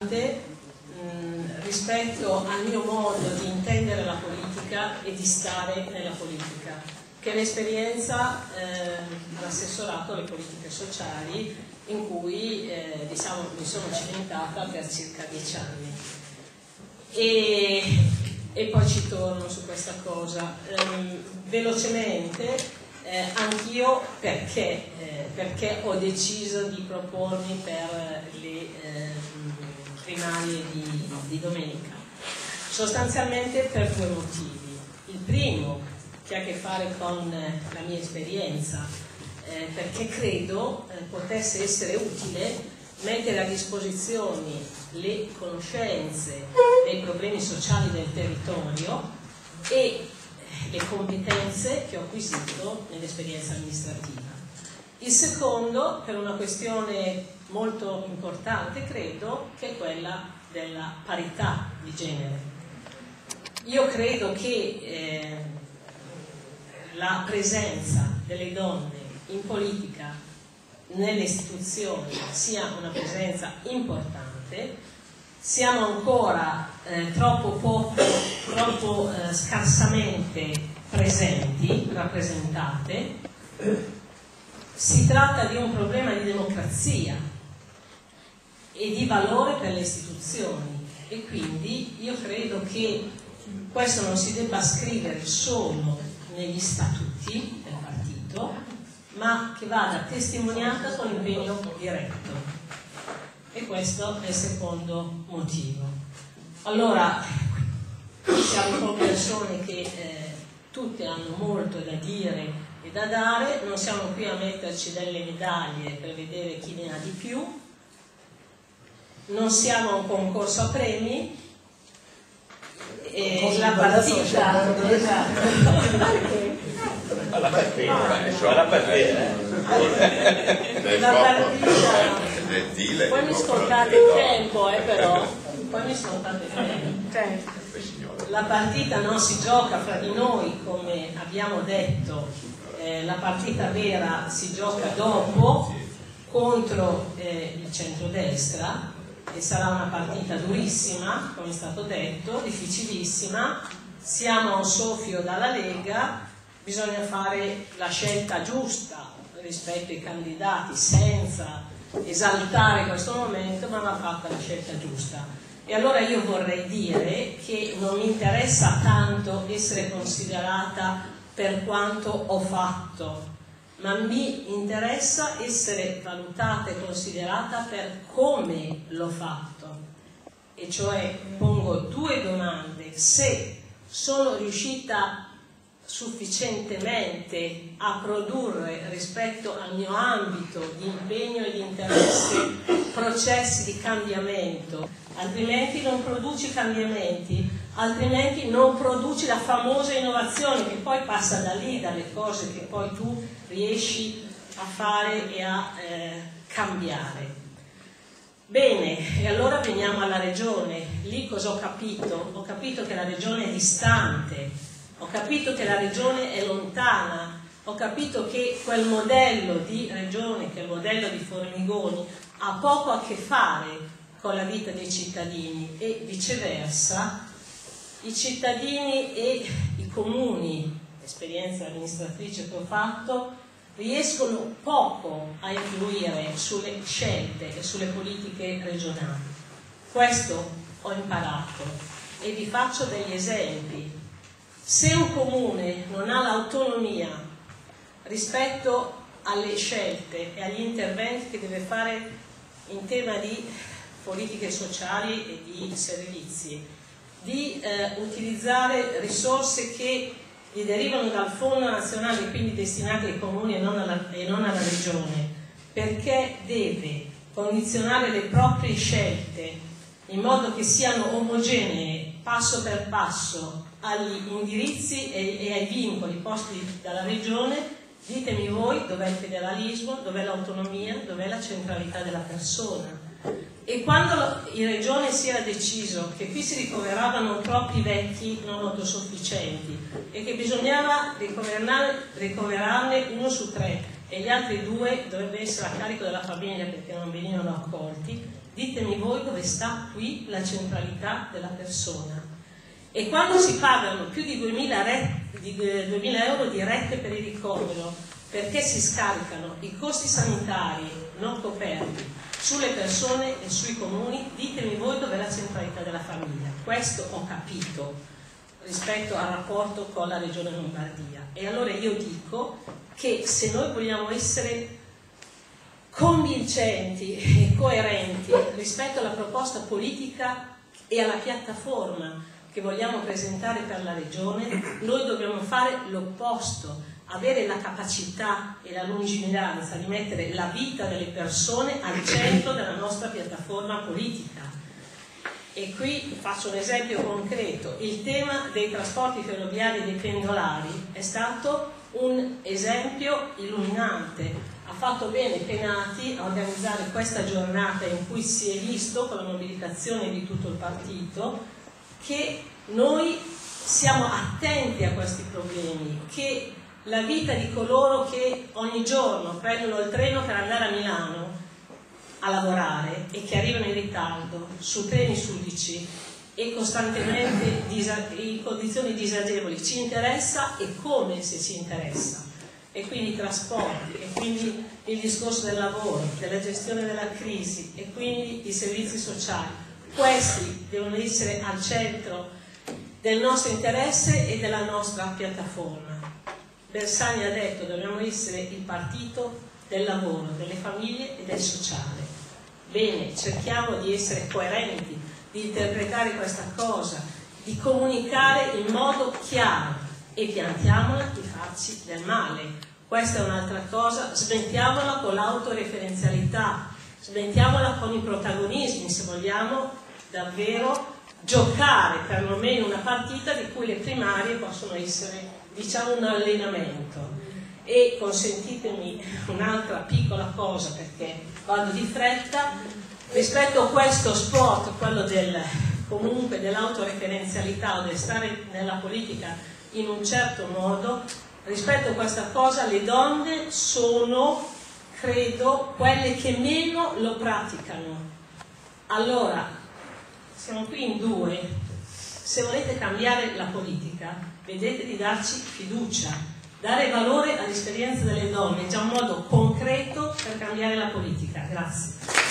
rispetto al mio modo di intendere la politica e di stare nella politica, che è l'esperienza all'assessorato alle politiche sociali in cui mi sono cimentata per circa 10 anni. E poi ci torno su questa cosa. Velocemente, anch'io perché ho deciso di propormi per le primarie di domenica. Sostanzialmente per 2 motivi. Il primo, che ha a che fare con la mia esperienza, perché credo potesse essere utile mettere a disposizione le conoscenze dei problemi sociali del territorio e le competenze che ho acquisito nell'esperienza amministrativa. Il secondo, per una questione molto importante, credo, che è quella della parità di genere. Io credo che la presenza delle donne in politica, nelle istituzioni, sia una presenza importante. Siamo ancora troppo scarsamente presenti, rappresentate. Si tratta di un problema di democrazia e di valore per le istituzioni, e quindi io credo che questo non si debba scrivere solo negli statuti del partito, ma che vada testimoniata con impegno diretto. E questo è il secondo motivo. Allora, siamo con persone che tutte hanno molto da dire e da dare, non siamo qui a metterci delle medaglie per vedere chi ne ha di più, non siamo a un concorso a premi, e la partita poi mi scontate il tempo, però poi mi scontate il tempo. La partita non si gioca fra di noi, come abbiamo detto, la partita vera si gioca dopo contro il centrodestra, e sarà una partita durissima, come è stato detto, difficilissima. Siamo a un soffio dalla Lega, bisogna fare la scelta giusta rispetto ai candidati senza esaltare questo momento, ma va fatta la scelta giusta. E allora io vorrei dire che non mi interessa tanto essere considerata per quanto ho fatto, ma mi interessa essere valutata e considerata per come l'ho fatto. E cioè pongo 2 domande: se sono riuscita sufficientemente a produrre rispetto al mio ambito di impegno e di interesse processi di cambiamento, altrimenti non produci cambiamenti, altrimenti non produci la famosa innovazione, che poi passa da lì, dalle cose che poi tu riesci a fare e a cambiare. Bene, e allora veniamo alla regione. Lì cosa ho capito? Ho capito che la regione è distante, ho capito che la regione è lontana, ho capito che quel modello di regione, che è il modello di Formigoni, ha poco a che fare con la vita dei cittadini, e viceversa i cittadini e i comuni, l'esperienza amministratrice che ho fatto, riescono poco a influire sulle scelte e sulle politiche regionali. Questo ho imparato e vi faccio degli esempi. Se un comune non ha l'autonomia rispetto alle scelte e agli interventi che deve fare in tema di politiche sociali e di servizi, di utilizzare risorse che gli derivano dal Fondo Nazionale e quindi destinate ai comuni e non alla regione, perché deve condizionare le proprie scelte in modo che siano omogenee passo per passo agli indirizzi e ai vincoli posti dalla regione. Ditemi voi dov'è il federalismo, dov'è l'autonomia, dov'è la centralità della persona. E quando in regione si era deciso che qui si ricoveravano troppi vecchi non autosufficienti e che bisognava ricoverarne 1 su 3 e gli altri 2 doveva essere a carico della famiglia perché non venivano accolti, Ditemi voi dove sta qui la centralità della persona. E quando si pagano più di 2.000 euro di rette per il ricovero, perché si scaricano i costi sanitari non coperti sulle persone e sui comuni, ditemi voi dov'è la centralità della famiglia. Questo ho capito rispetto al rapporto con la Regione Lombardia. E allora io dico che se noi vogliamo essere convincenti e coerenti rispetto alla proposta politica e alla piattaforma che vogliamo presentare per la Regione, noi dobbiamo fare l'opposto, avere la capacità e la lungimiranza di mettere la vita delle persone al centro della nostra piattaforma politica. E qui faccio un esempio concreto: il tema dei trasporti ferroviari e dei pendolari è stato un esempio illuminante. Ha fatto bene Penati a organizzare questa giornata in cui si è visto, con la mobilitazione di tutto il partito, che noi siamo attenti a questi problemi, che la vita di coloro che ogni giorno prendono il treno per andare a Milano a lavorare e che arrivano in ritardo su treni sudici e costantemente in condizioni disagevoli ci interessa, e come se ci interessa. E quindi i trasporti, e quindi il discorso del lavoro, della gestione della crisi, e quindi i servizi sociali. Questi devono essere al centro del nostro interesse e della nostra piattaforma. Bersani ha detto: dobbiamo essere il partito del lavoro, delle famiglie e del sociale. Bene, cerchiamo di essere coerenti, di interpretare questa cosa, di comunicare in modo chiaro, e piantiamola di farci del male. Questa è un'altra cosa. Smettiamola con l'autoreferenzialità, smettiamola con i protagonismi, se vogliamo davvero giocare perlomeno una partita di cui le primarie possono essere, diciamo, un allenamento. E consentitemi un'altra piccola cosa, perché vado di fretta, rispetto a questo sport, quello comunque dell'autoreferenzialità o del stare nella politica in un certo modo, rispetto a questa cosa le donne sono, credo, quelle che meno lo praticano. Allora, siamo qui in due: se volete cambiare la politica, vedete di darci fiducia. Dare valore all'esperienza delle donne è già un modo concreto per cambiare la politica. Grazie.